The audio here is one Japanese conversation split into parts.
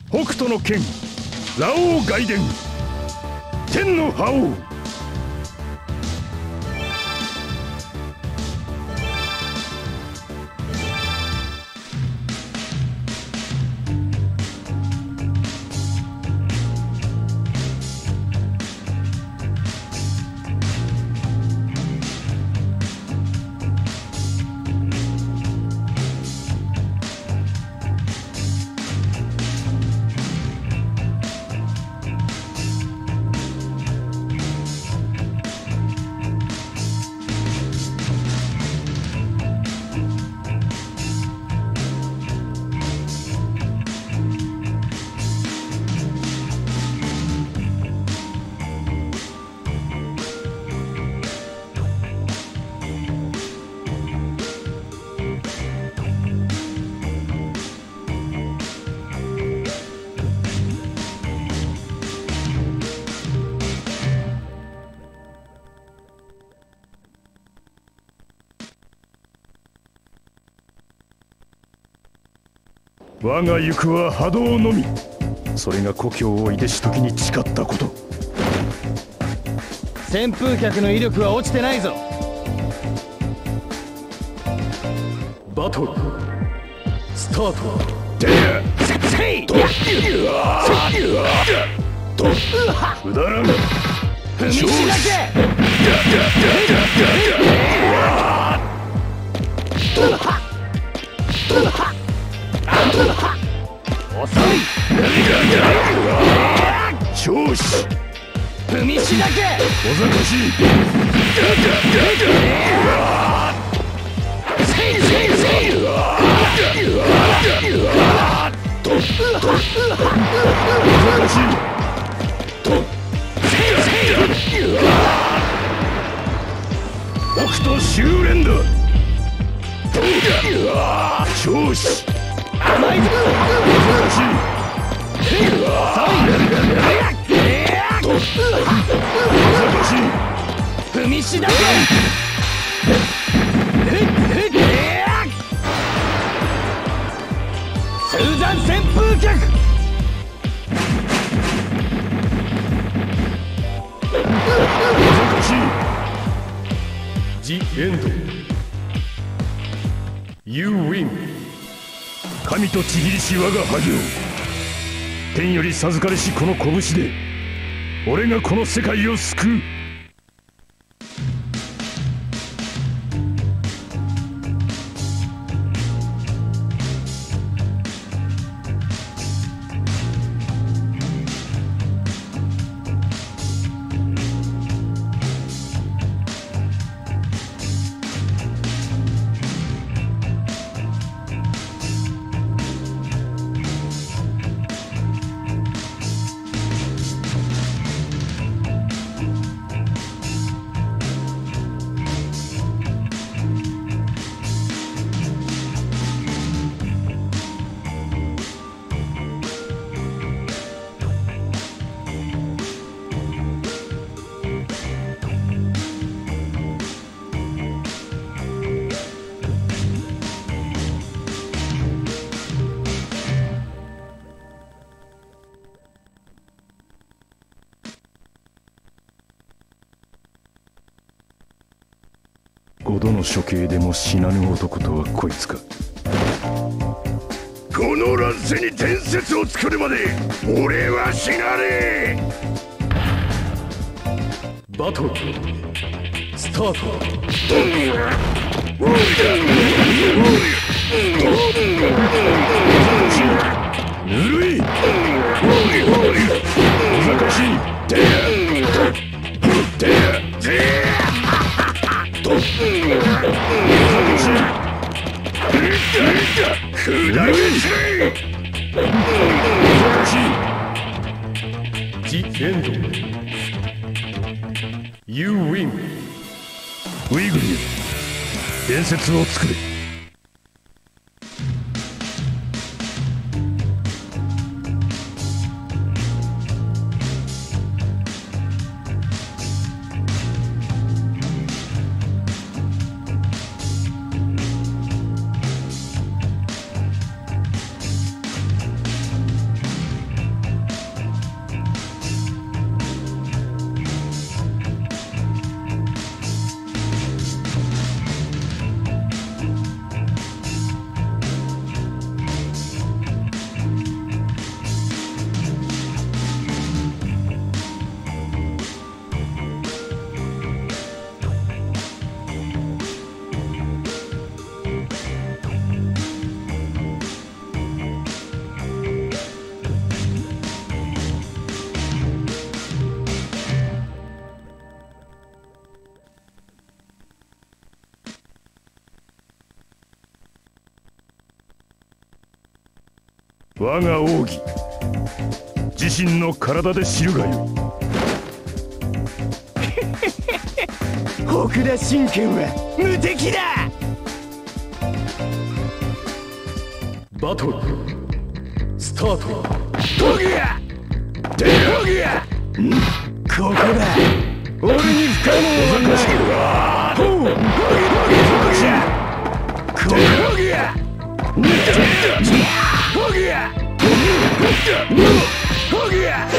北斗の剣羅王外伝天の覇王。我が行くは波動のみ。それが故郷をいでし時に誓ったこと。 旋風脚の威力は落ちてないぞ。 バトルスタート。くだらん。 踏みしな遅い。 調子踏みしなけ。 小賢しい。北斗修練だ。調子甘いぞ。踏みしなけ。通山旋風脚。 ジ・エンド You win。 神とちぎりし我が覇業。天より授かりしこの拳で俺がこの世界を救う。5度の処刑でも死なぬ男とはこいつか。この乱世に伝説を作るまで俺は死なねえ。バトルスタート。ぬるい。難しい。ジ・エンド You win。 ウイグルよ、伝説を作れ。 我が奥義自身の体で知るがよい。 奥田神拳は無敵だ。 バトルスタート。 トグヤトグヤ、ここだ。俺に不可能はない。ほう、トグヤトグヤトグヤトグヤ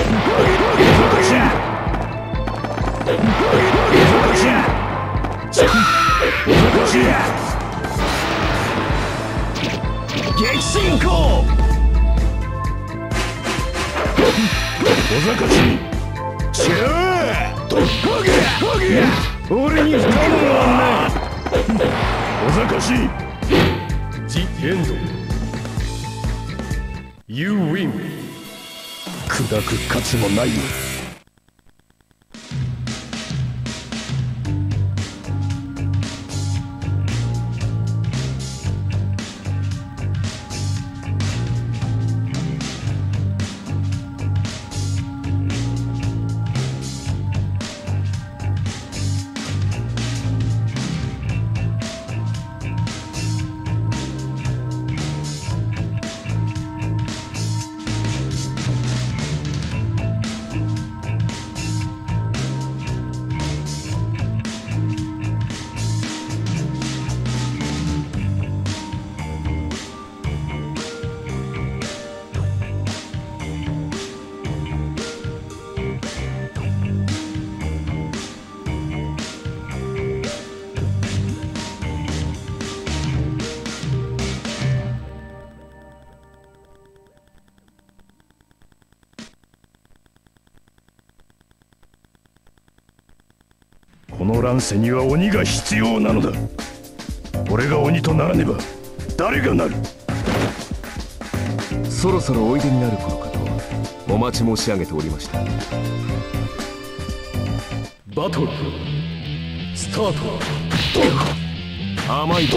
激進行。 小賢しチュートグヤ俺に不可能は小賢しジ・エンド You win。 砕く価値もないよ。この乱世には鬼が必要なのだ。俺が鬼とならねば誰がなる。 そろそろおいでになる頃かとお待ち申し上げておりました。 バトルスタート。 甘いと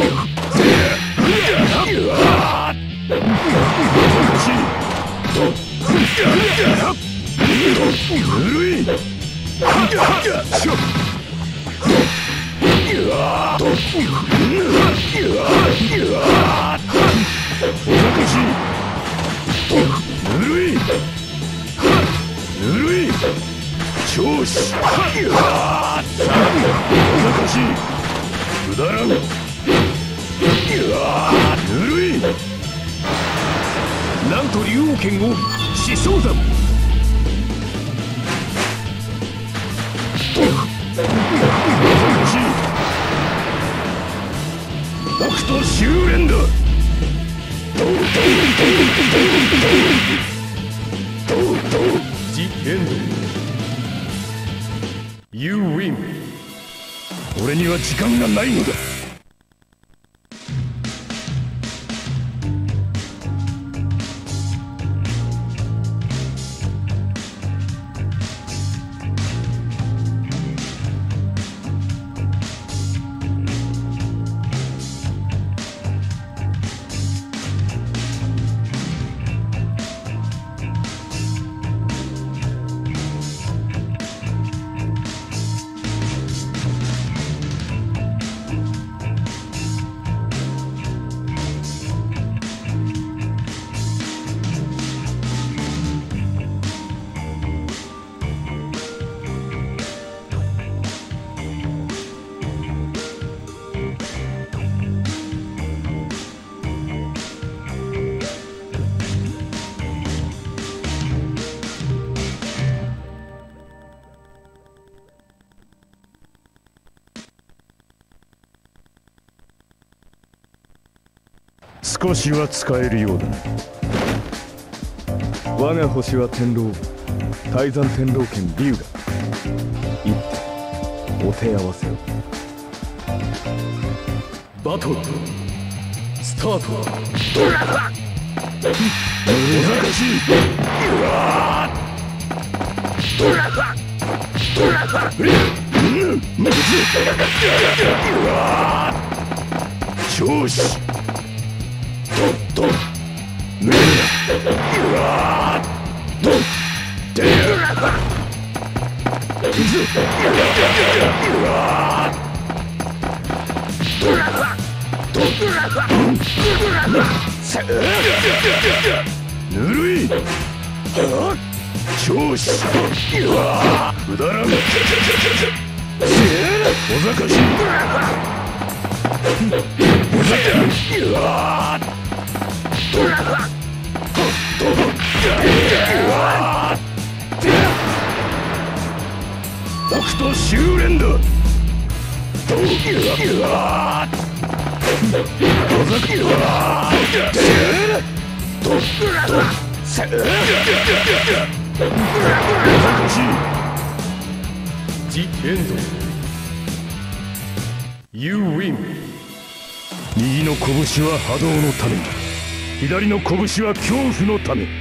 ぬるい。調子難しい。くだらん。ぬるい。 なんと竜王剣を死相山。 難しい。北斗修練だ。ジ・エンド You win。 俺には時間がないのだ。少しは使えるようだな。 我が星は天狼、泰山天狼剣龍が一手お手合わせを。 バトルスタート。難しい。調子。 ぬるい。調子。くだらん。小賢しい。北斗修練だ。 The end. You win. 右の拳は波動のため、左の拳は恐怖のため。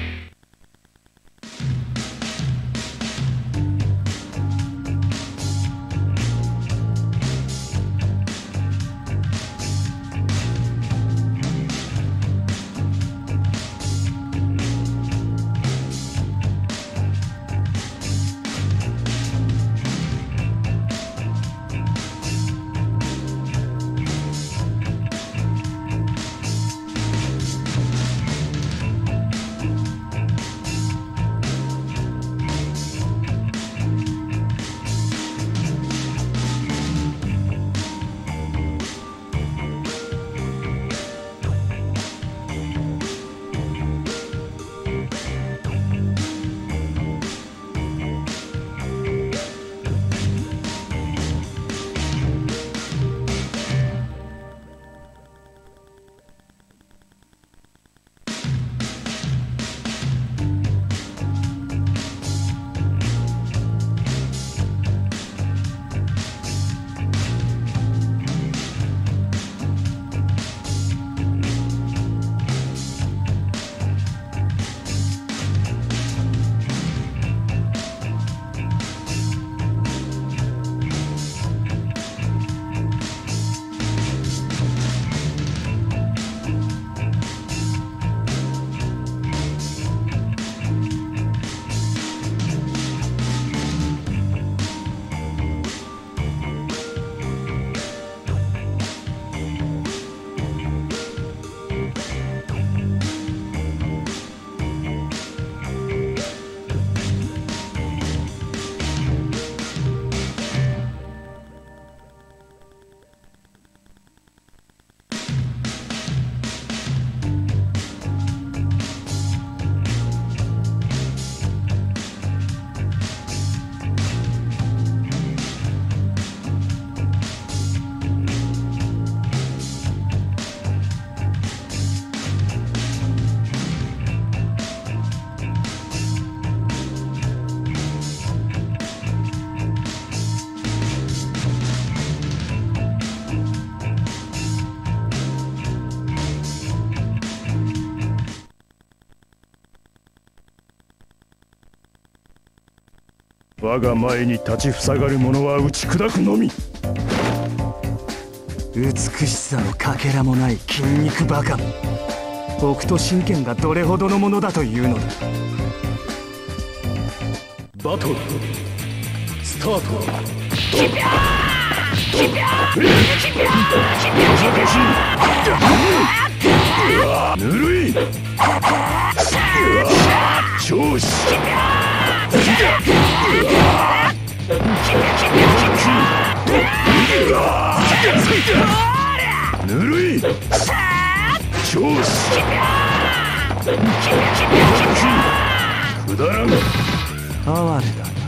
我が前に立ちふさがる者は打ち砕くのみ。 美しさのかけらもない筋肉バカ。北斗神拳がどれほどのものだというのだ。 バトルスタート。 ぬるい。調子。ぬるい。調子。くだらん。 哀れだな。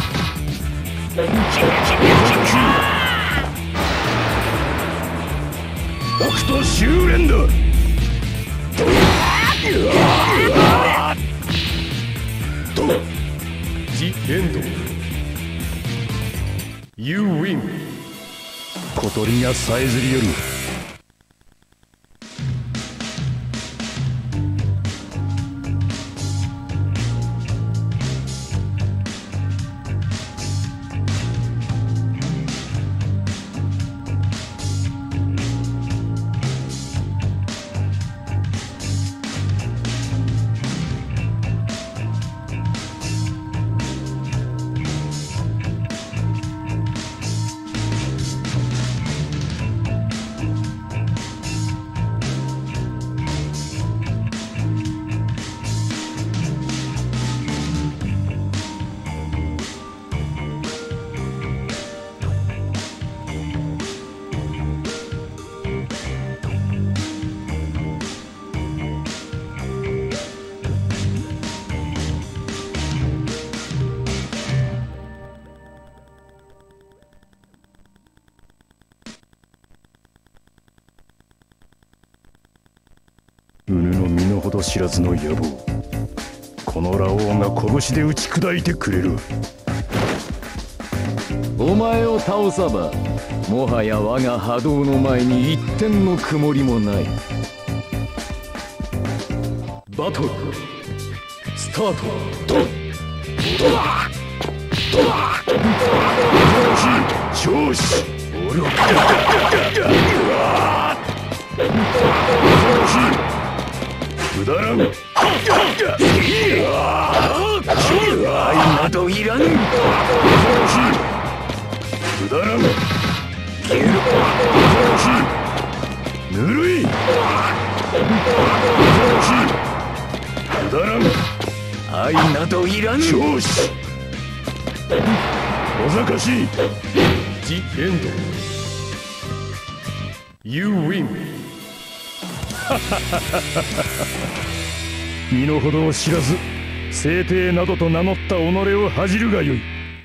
北斗修練だ。 The end. You win. 小鳥がさえずりよる。 程知らずの野望、このラオウが拳で打ち砕いてくれる。 お前を倒さばもはや我が波動の前に一点の曇りもない。バトルスタート。 調子愚かくだらん。愛などいらん。くだらん。ぬるい。くだらん。愛などいらん。調子小賢しい。 ジ・エンド You win 身の程を知らず聖帝などと名乗った己を恥じるがよい。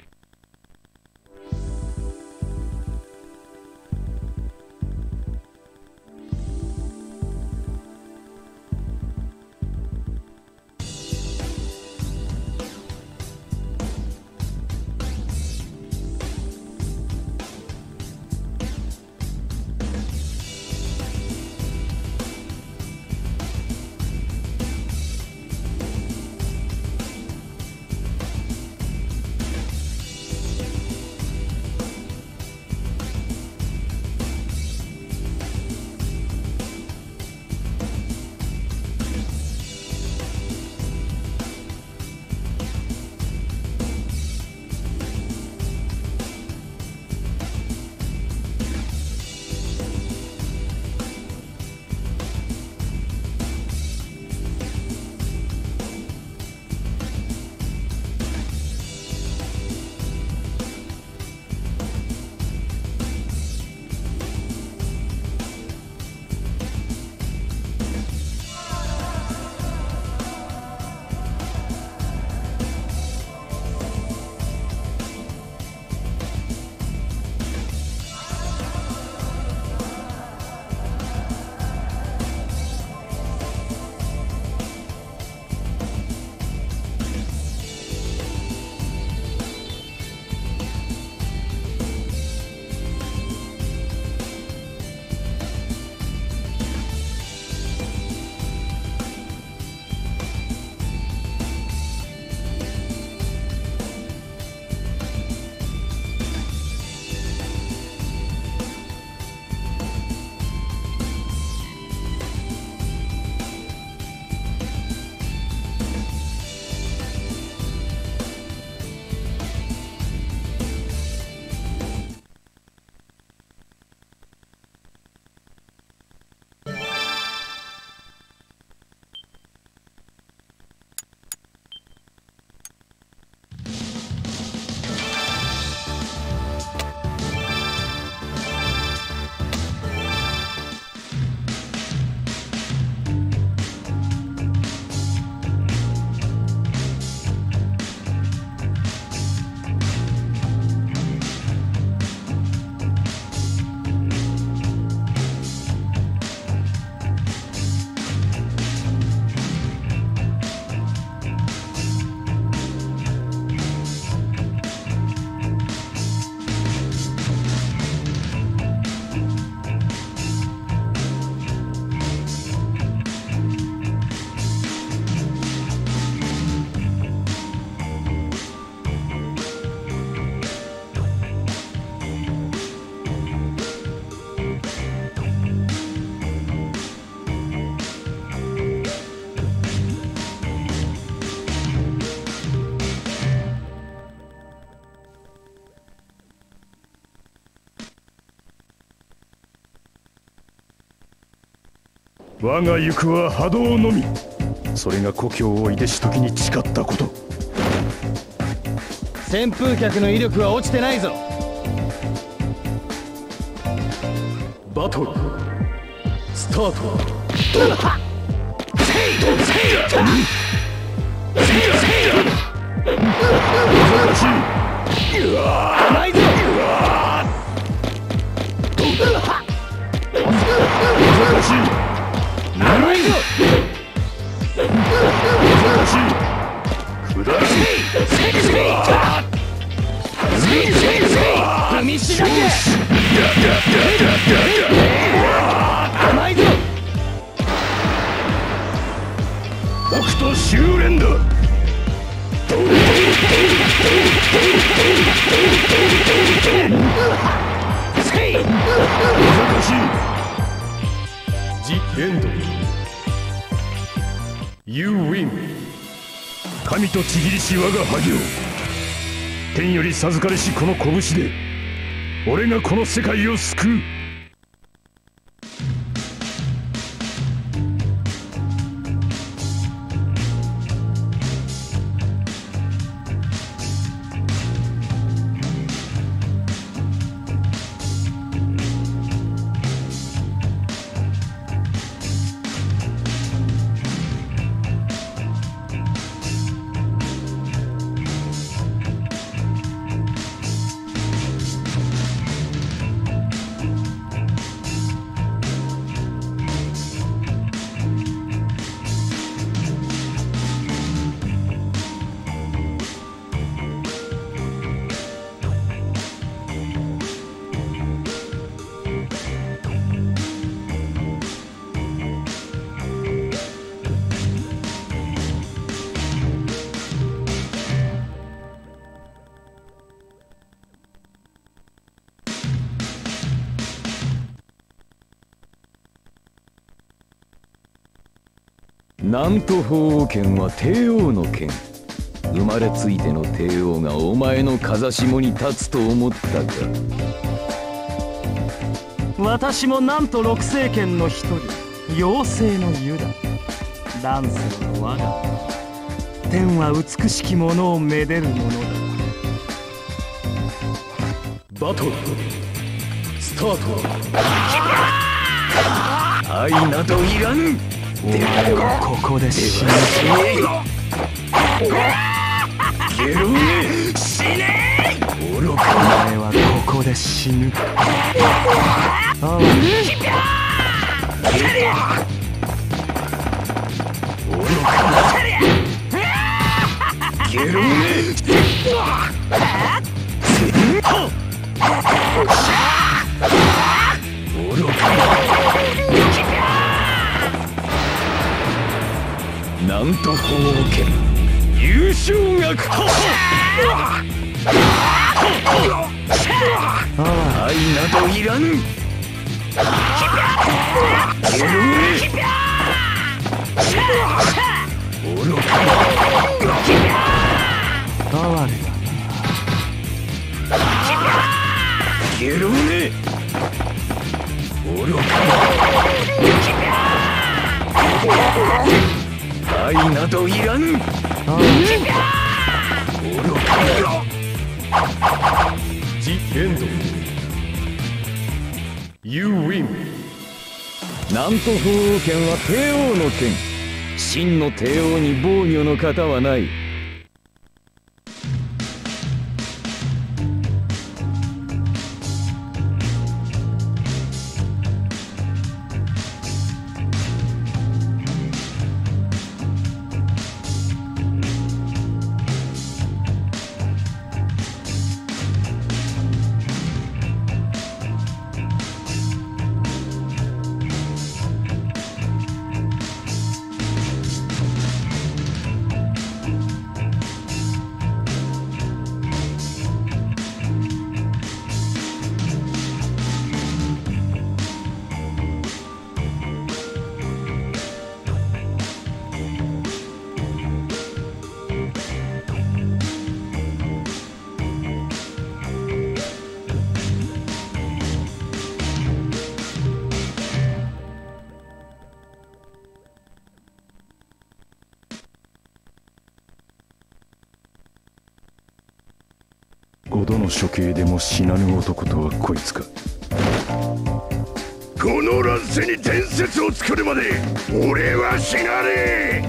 我が行くは波動のみ。それが故郷をいでし時に誓ったこと。 旋風脚の威力は落ちてないぞ。 バトルスタート。 甘いぞ。甘いぞ。 だらし踏みしだけ甘いぞ。 北斗修練だ。難しい。The end. You win. 神とちぎりし我が萩を天より授かりしこの拳で俺がこの世界を救う。 南都法王権は帝王の権。生まれついての帝王がお前の風下に立つと思ったか。 私もなんと六聖剣の一人、妖精のユダ。乱世の我が天は美しきものをめでるものだ。 バトルスタート。 愛などいらぬ。 お前はここで死ぬ。 ゲロネ死ね愚か。 お前はここで死ぬ。ああ、 ゲロネ愚か。南都法王権優勝学。愛などいらぬ。ゲロネ愚か。 哀れだ。 ゲロネ愚か。愛などいらぬ。愚か。 The end. You win. 南都法王権は帝王の権。真の帝王に防御の方はない。 5度の処刑でも死なぬ男とはこいつか。この乱世に伝説を作るまで俺は死なねえ。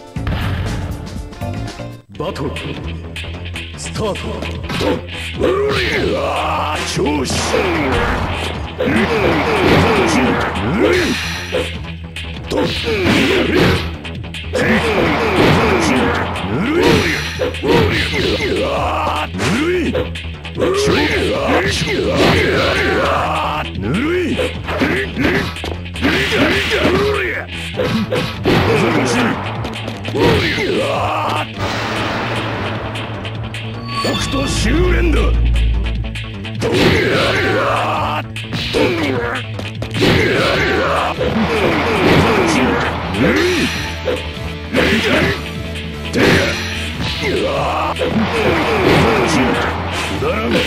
バトルスタート。調子ぬるいぬるい難しい北斗修練だぬるいくだらん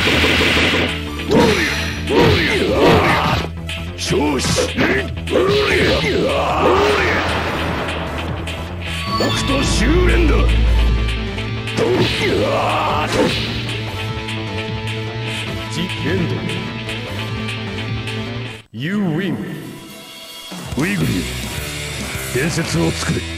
調子北斗修練だ The end. You win. ウイグルよ伝説を作れ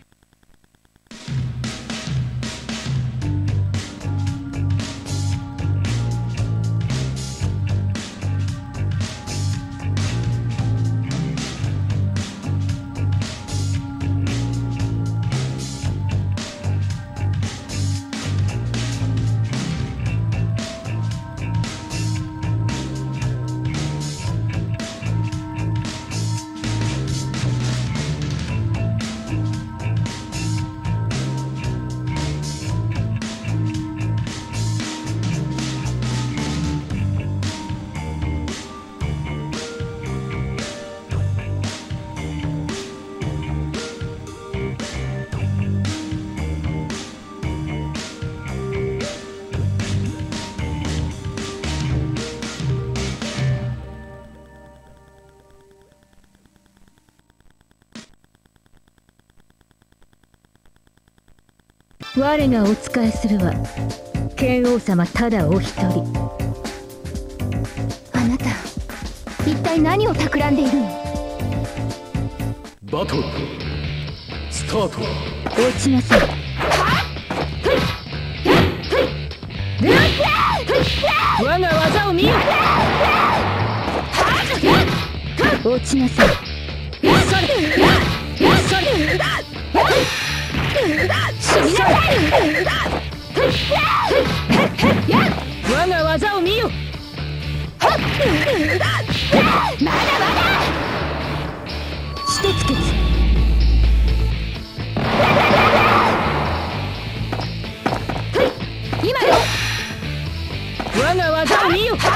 我がお仕えするは剣王様ただお一人。あなた一体何を企んでいるの？ バトルスタート。 落ちなさい。我が技を見よ。落ちなさい。死になさい。我が技を見よ。まだまだ。一つ決。今よ。我が技を見よ。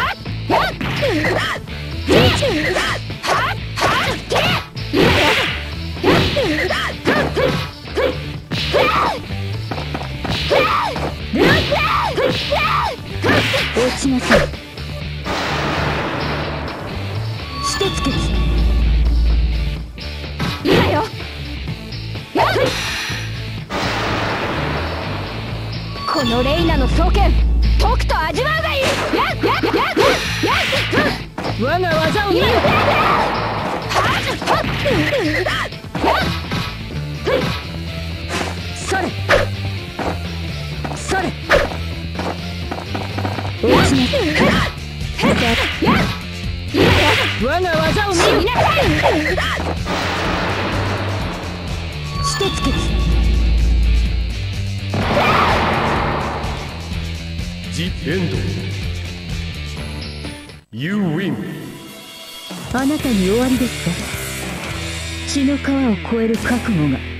落ちなさい。一つ決。今よ。このレイナの双剣とくと味わうがいい。我が技を見よ。それそれ。落ちなさい。我が技を見よ。一つ決。 The end. You win. あなたに終わりですか？血の川を越える覚悟が。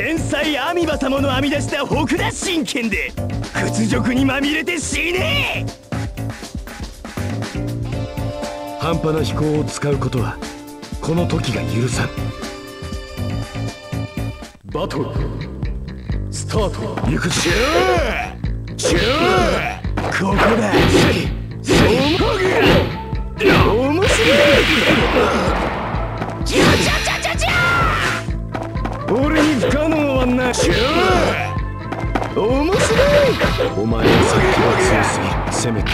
天才アミバ様の編み出した北田神拳で屈辱にまみれて死ねえ。 半端な飛行を使うことはこの時が許さん。バトルスタート。 行くぞ。ここだ。面白い。俺に不可能はな。面白い。 お前の殺気が強すぎる。攻めて。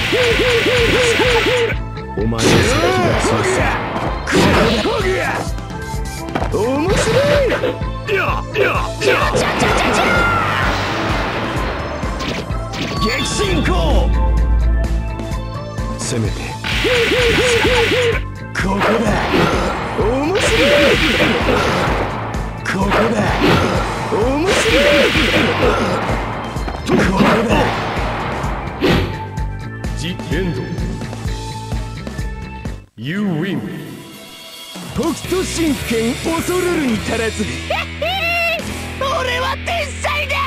お前の殺気が強すぎる。 面白い。激進行。 攻めて。 ここだ。面白い。ここだ。面白い。ここだ。 ジ・エンド You win。 北斗神拳恐るるに足らず。俺は天才だ。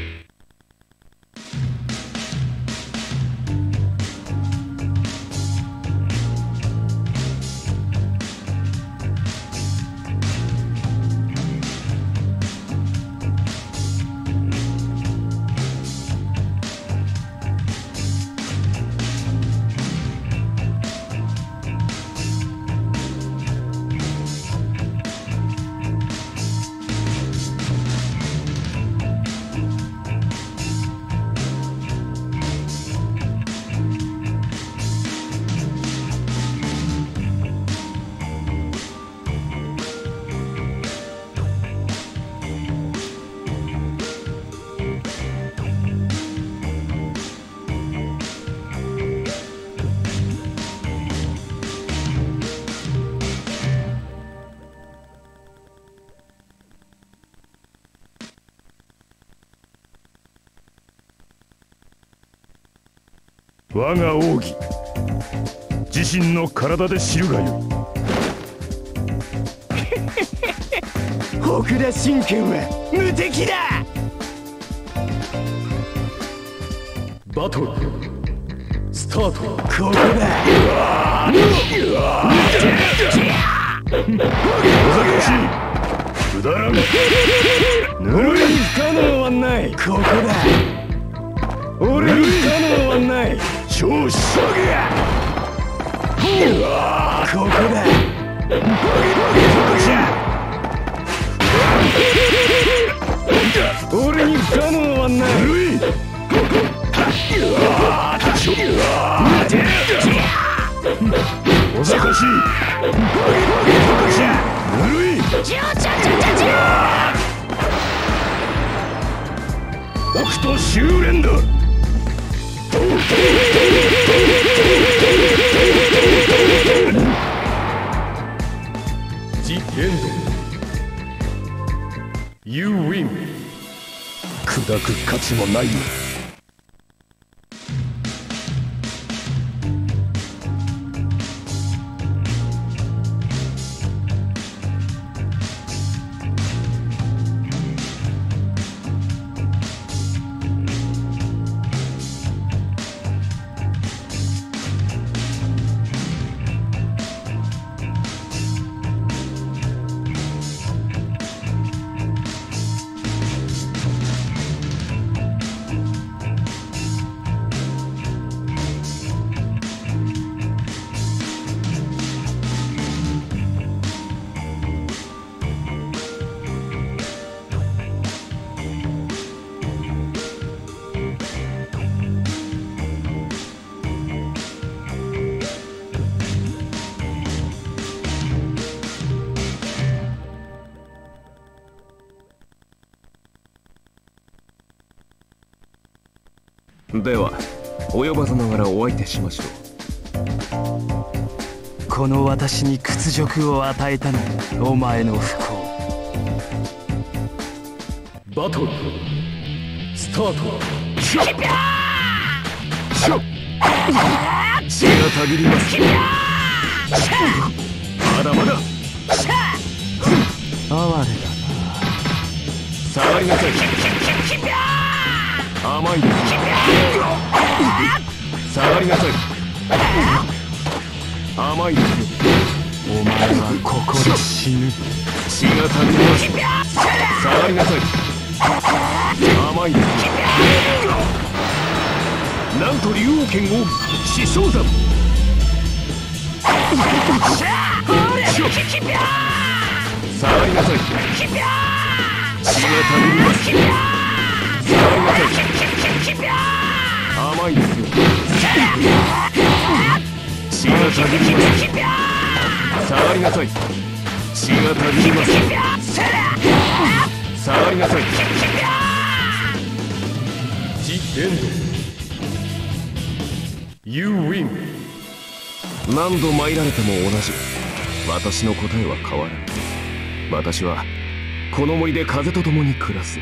我が奥義自身の体で知るがよい。 北田神拳は無敵だ。 バトルスタート。 ここだ。 おざかしい。くだらん。 俺に不可能はない。ここだ。俺に不可能はない。 調子ここだ。俺に不可能はない。 おざかしい。ぬるい。北斗修練だ。 ジ・エンド You win。 砕く価値もないよ。 では及ばずながらお相手しましょう。この私に屈辱を与えたのはお前の不幸。 バトルスタート。 血がたぎります。まだまだ。 哀れだな。 下がりなさい。甘いです。下がりなさい。甘いですよ。 お前はここで死ぬ。 血がたぐります。下がりなさい。甘いですよ。なんと竜王剣を死傷山。下がりなさい。血がたぐります。下がりなさい。甘いですよ。血がたぐります。下がりなさい。血がたぐります。下がりなさい。ジ・エンド。You win。 何度参られても同じ。私の答えは変わらない。私はこの森で風と共に暮らす。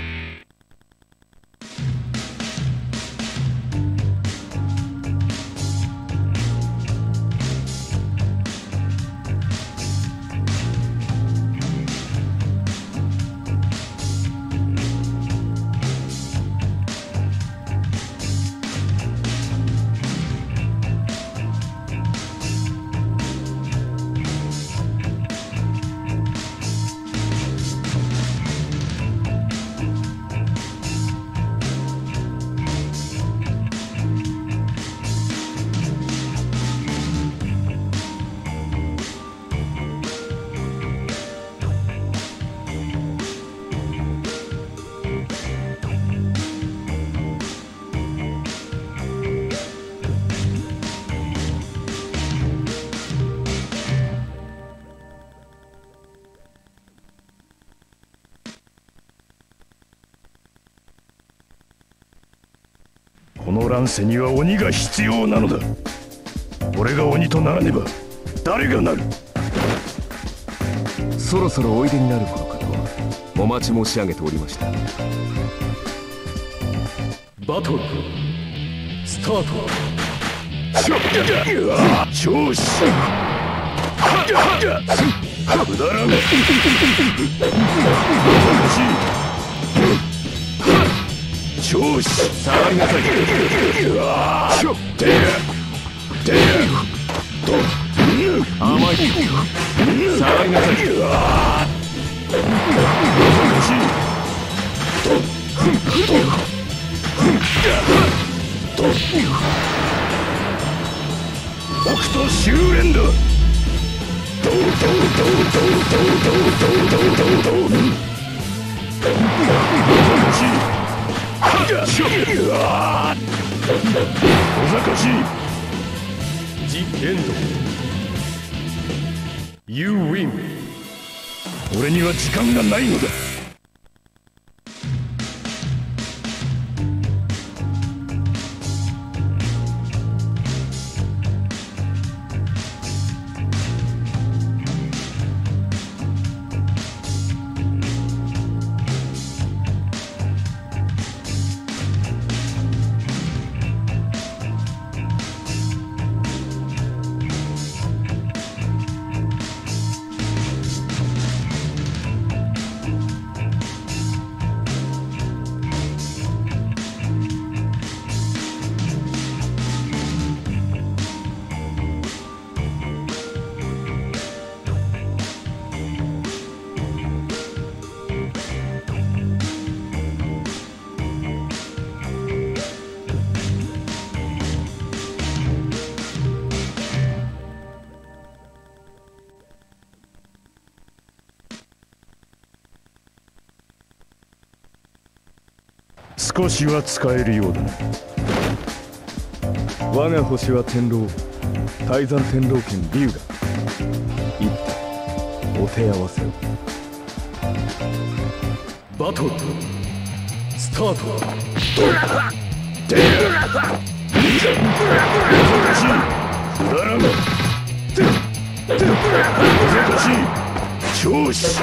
この乱世には鬼が必要なのだ。俺が鬼とならねば誰がなる。 そろそろおいでになる頃かとお待ち申し上げておりました。 バトルスタート。調子くだらん。調子下がりなさい。甘い。下がりなさい。 北斗修練だ。おざかしジ・エンド。 You win。 俺には時間がないのだ。少しは使えるようだな。 我が星は天狼、泰山天狼剣龍が一手お手合わせを。 バトルスタート。くだらん。調子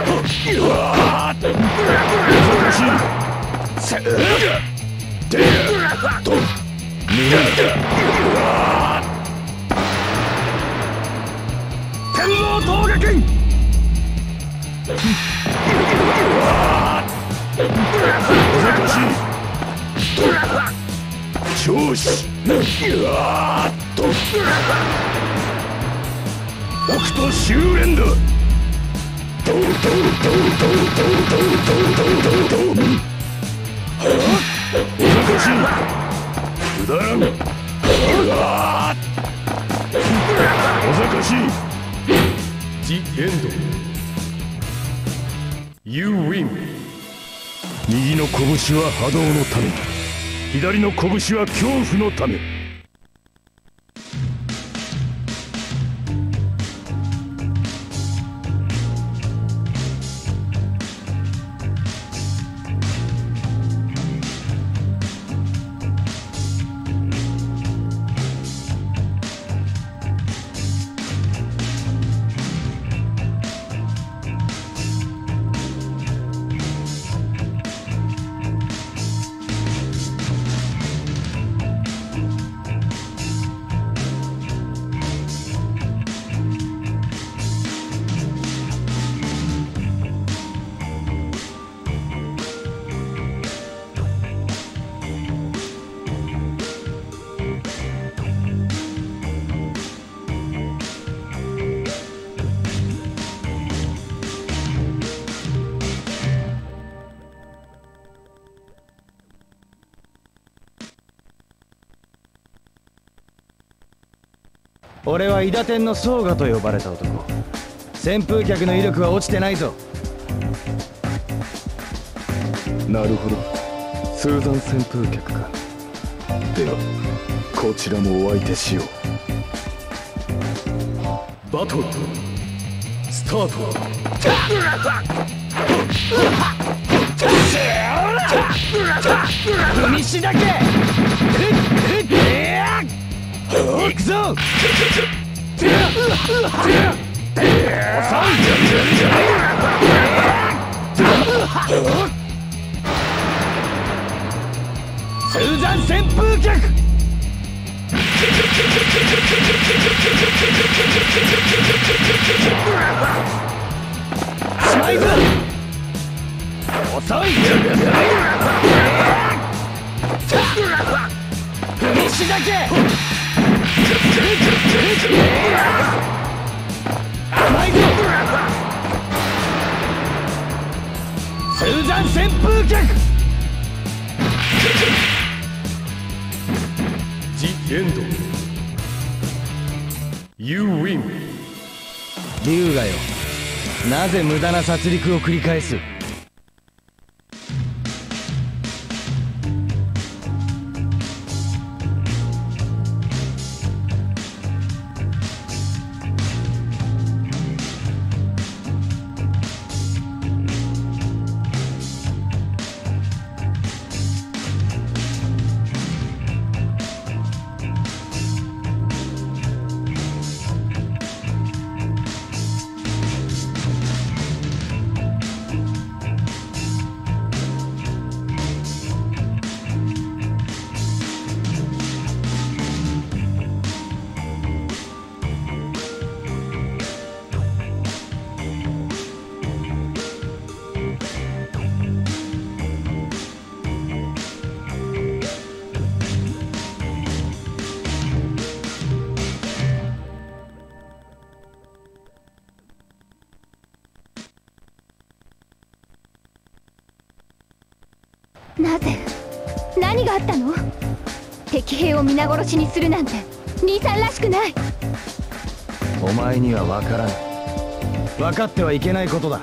天狼峠剣。 調子。うわーっと北斗修練だ。ドウドウドウドウドウドウドウドウドウドウドウ。おざかしい。くだらん。うわーおざかしい。 The end. You win. 右の拳は波動のため、左の拳は恐怖のため。 俺は伊達天の宗我と呼ばれた男。旋風脚の威力は落ちてないぞ。 なるほど、スーザン旋風脚か。ではこちらもお相手しよう。バトルスタート。 踏みしだけ。行くぞ。スーザン旋風脚。しまいぞ。遅い。踏みしだけ。甘いぞ。スーザン旋風脚。 The end. You win. 龍がよ、なぜ無駄な殺戮を繰り返す。 なぜ？何があったの？敵兵を皆殺しにするなんて兄さんらしくない。 お前には分からない。分かってはいけないことだ。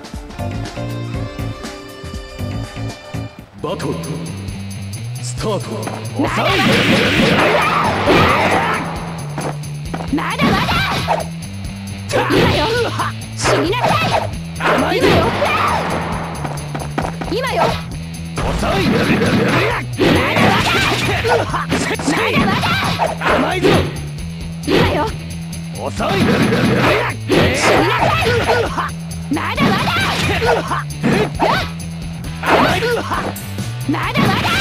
バトルスタート。 まだまだ。今よ、死になさい。今よ、今よ。 遅い。 まだまだ。 甘いぞ。 今よ。 遅い。 死になさい。まだまだ。 甘い。 まだまだ。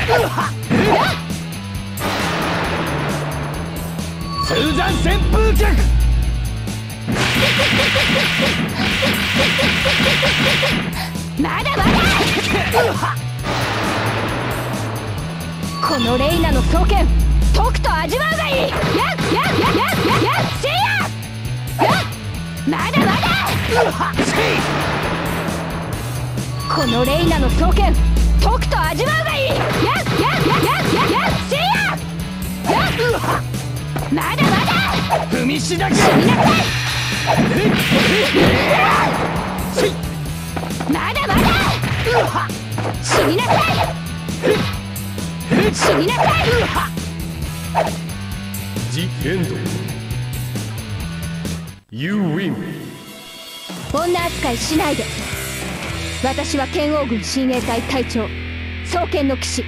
スーザン旋風脚。 まだまだ。ここのレイナの双剣とくと味わうがいい。せいやまだまだこのレイナの双剣とくと味わうがいい。せいやまだまだ踏みしだけ死になさい。まだまだ死になさい。死になさい。 The end. You win. 女扱いしないで。私は剣王軍親衛隊隊長双剣の騎士。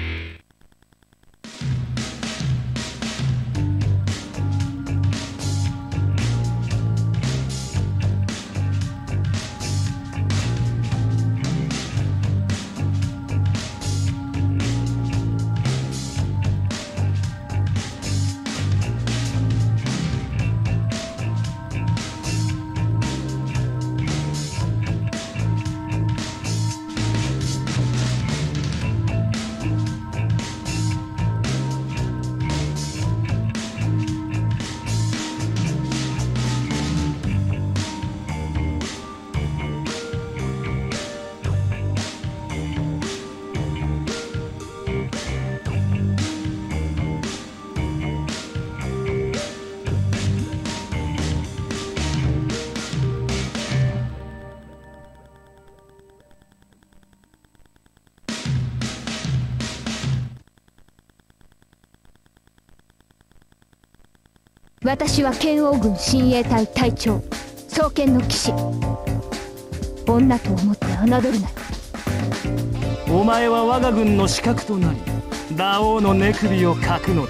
私は剣王軍親衛隊隊長双剣の騎士。女と思って侮るな。 お前は我が軍の死角となりラオウの根首をかくのだ。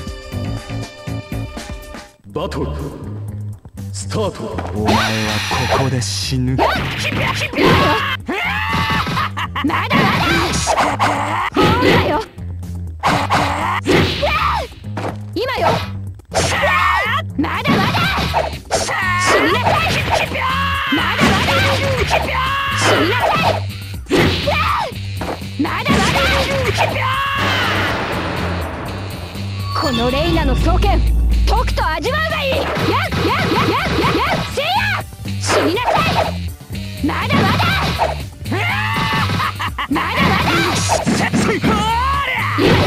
バトルスタート。 お前はここで死ぬ。 まだまだほらよ今よまだまだ死になさい。まだまだ死になさい。まだまだこのレイナの双剣とくと味わうがいい。せいや死になさい。まだまだまだまだ今よ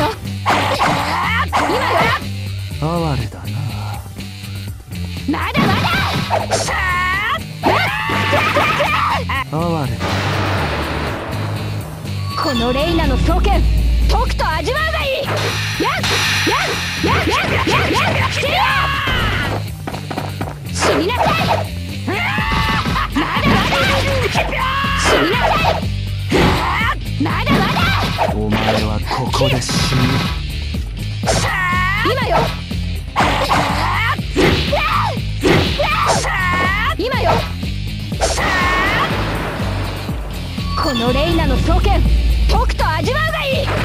哀れだな。 まだまだ哀れだ。 このレイナの双剣とくと味わうがいい。死になさい。まだまだ死になさい。まだまだお前はここで死ぬ。 今よ今よこのレイナの双剣とくと味わうがいい。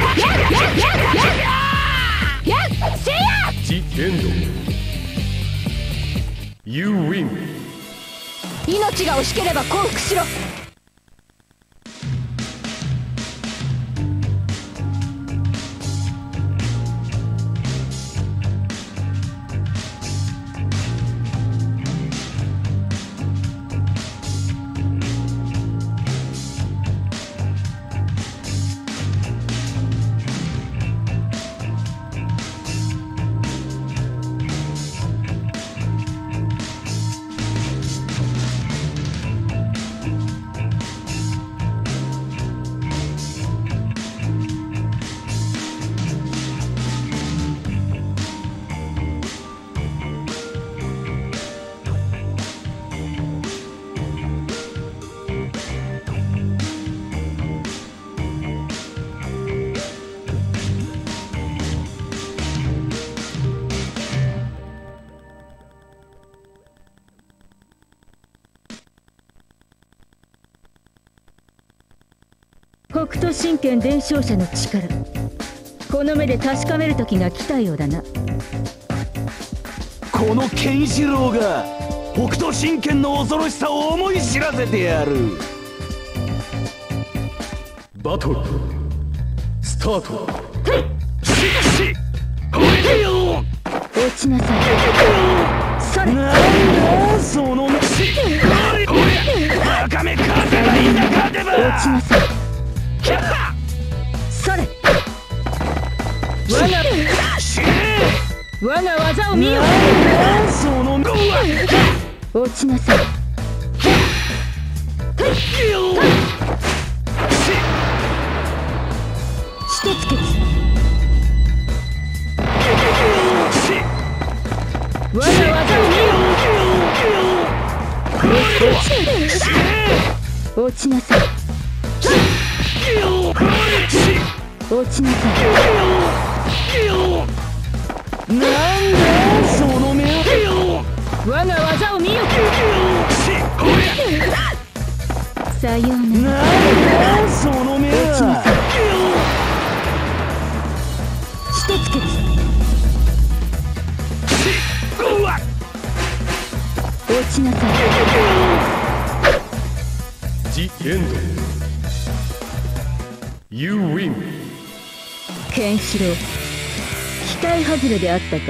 せいや The end. You win. 命が惜しければ降伏しろ。 北斗神拳伝承者の力、この目で確かめる時が来たようだな。 このケンシロウが北斗神拳の恐ろしさを思い知らせてやる。 バトルスタート。 落ちなさい。それ。 なんだその飯。バカめ勝てばいいんだ勝てば。 落ちなさい。それ。我が技を見よ。 その落ちなさい。一つ決。我が技を見よ。落ちなさい。落ちなさい。 なんだその目は。 我が技を見よ。さようなら。 なんだその目は。 一つ決。落ちなさい。 ジ・エンド You win。 ケンシロウ、期待外れであったか。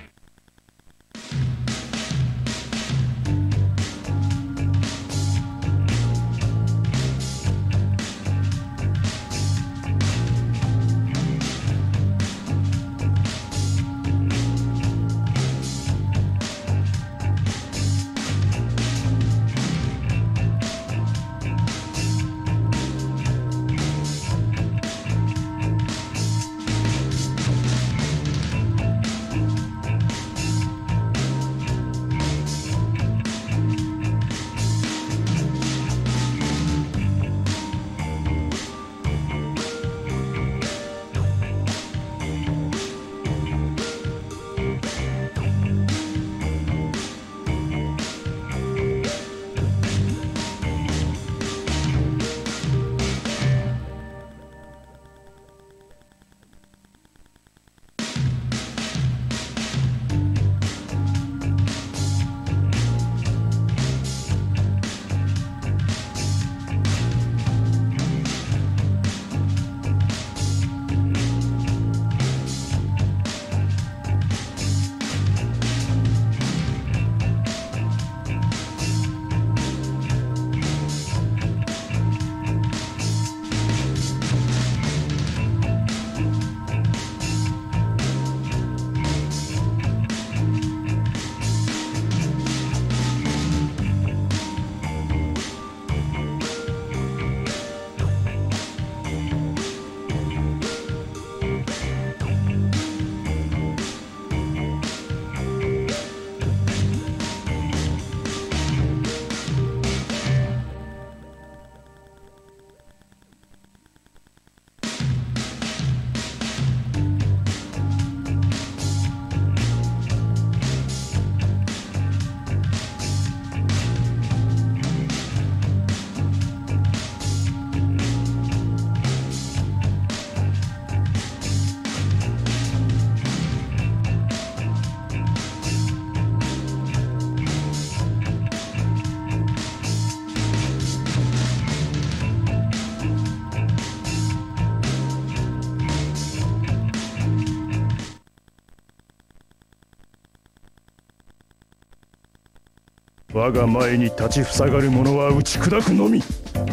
我が前に立ちふさがる者は打ち砕くのみ。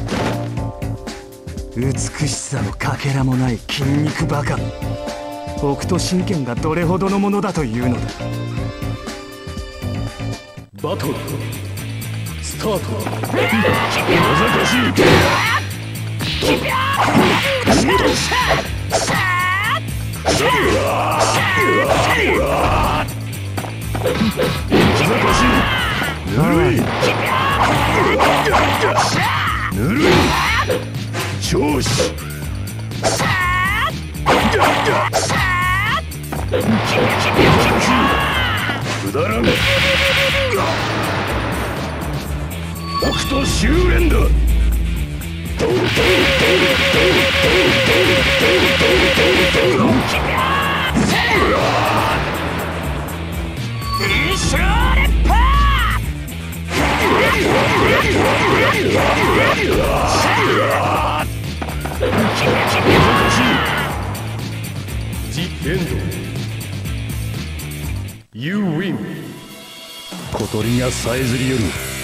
美しさのかけらもない筋肉バカ。北斗神拳がどれほどのものだというのだ。 バトルスタート。 小賢しい。ぬるい。ぬるい。調子。くだらん。北斗修練だ。 ジ・エンエンド You win 小鳥がさえずりよる。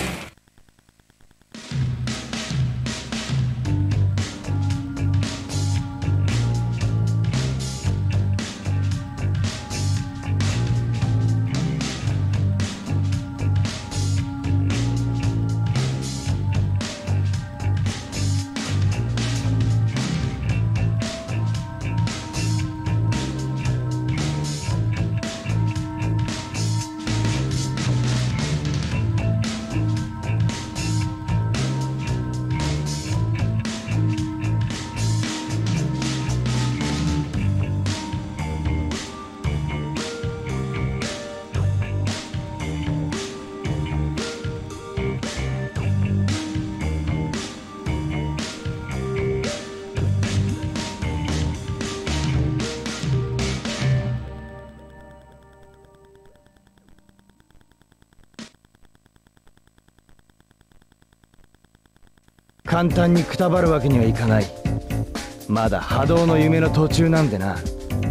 簡単にくたばるわけにはいかない。まだ波動の夢の途中なんでな。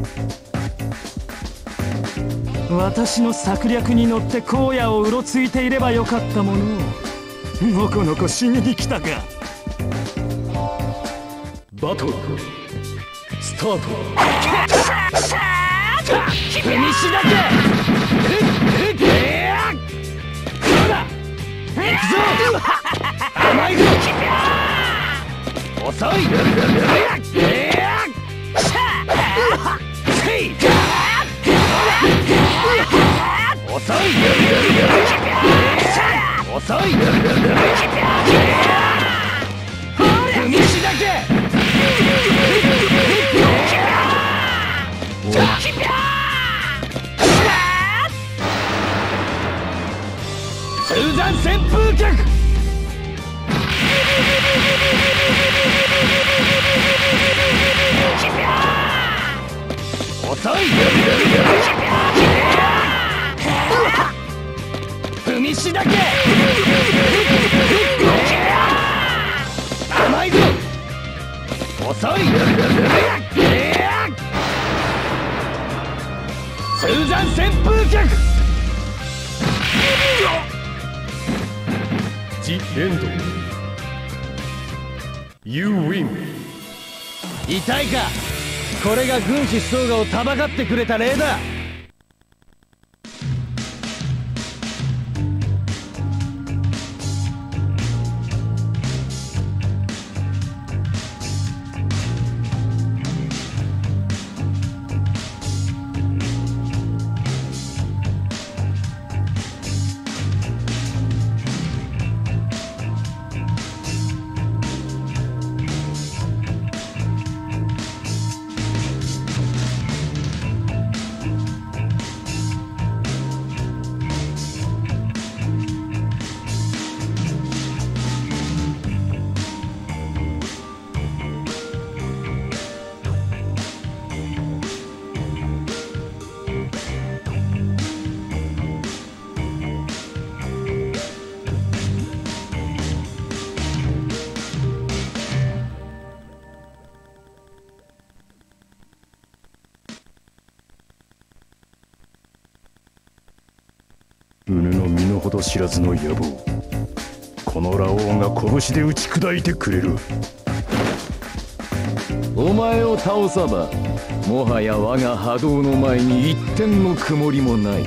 私の策略に乗って荒野をうろついていればよかったものをのこのこ死にに来たか。 バトルスタート。 踏みしだけ。行くぞ。甘いぞ。遅い。遅い。遅い。踏みしだけ。通山旋風脚。遅い。踏みしだけ。甘いぞ。遅い。通山旋風脚。 ジエンド You win 痛いか。これが軍師宗我をたばかってくれた礼だ。 犬の身の程知らずの野望、このラオウが拳で打ち砕いてくれる。 お前を倒さばもはや我が波動の前に一点の曇りもない。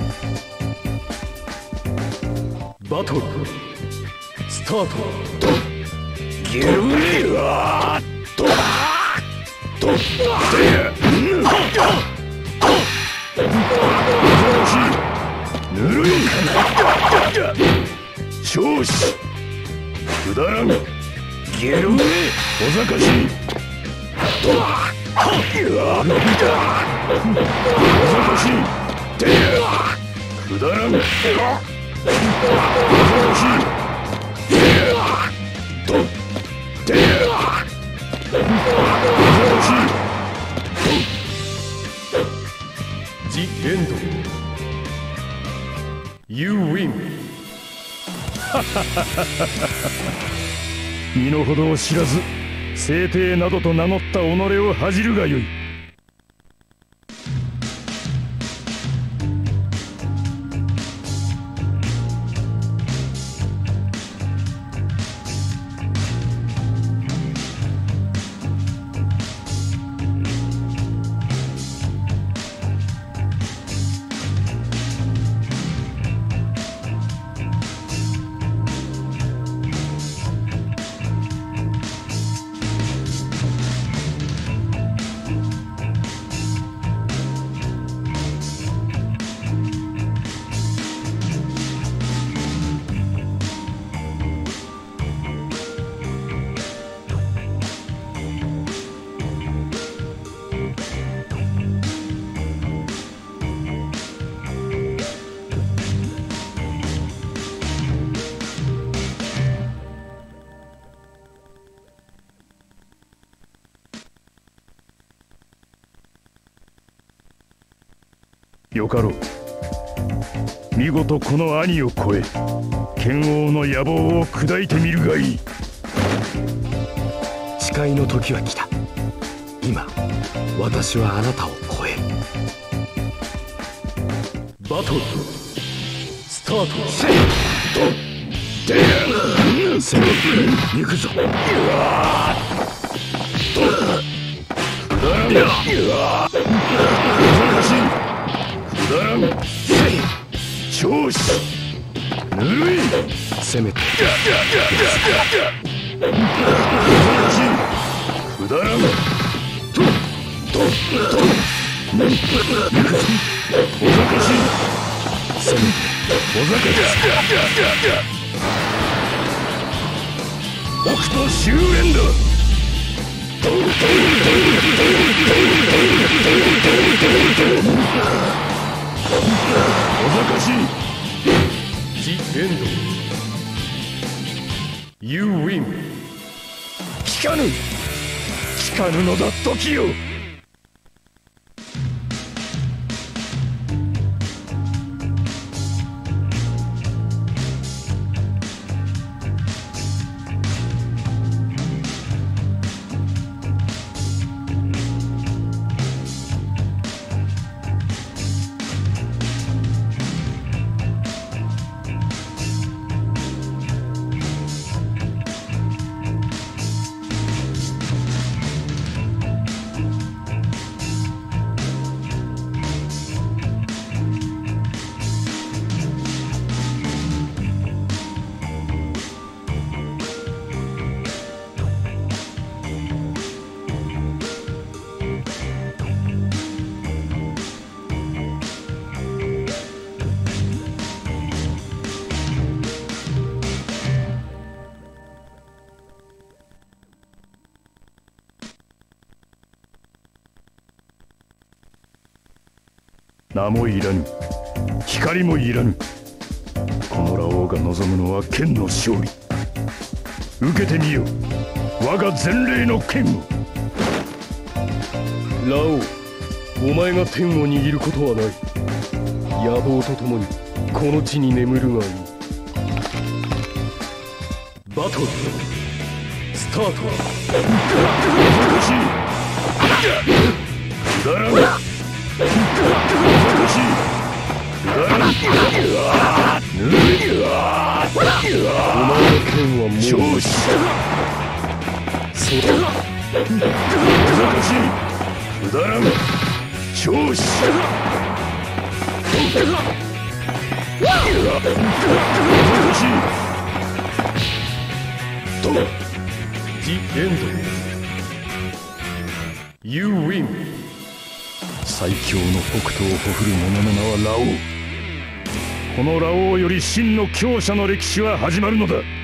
バトルスタート。 ギルミーぬるい少子くだらんギルミ小賢しい小賢しいくだらん小賢しいジエンド You win 身の程を知らず聖帝などと名乗った己を恥じるがよい。 よかろう。見事この兄を超え剣王の野望を砕いてみるがいい。 誓いの時は来た。今私はあなたを超える。 バトルスタート。 攻め行くぞ。 くだらん調子ぬるい。 攻めてくだらん小賢しい。 攻めて小賢しい。北斗終焉だ。小賢しい。The end. You win. 聞かぬのだ時よ。名もいらぬ、光もいらぬ。このラオウが望むのは剣の勝利。受けてみよう、我が前霊の剣を。 ラオウ、お前が天を握ることはない。野望とともにこの地に眠るがいい。バトルスタート。 難しい。くだらん。難しい。くだらん。ぬるい。 お前の剣はもう調子。 そうだ。 難しい。くだらん。調子。難しい。と The end. You win. 最強の北斗をほふる者の名はラオウ。このラオウより真の強者の歴史は始まるのだ。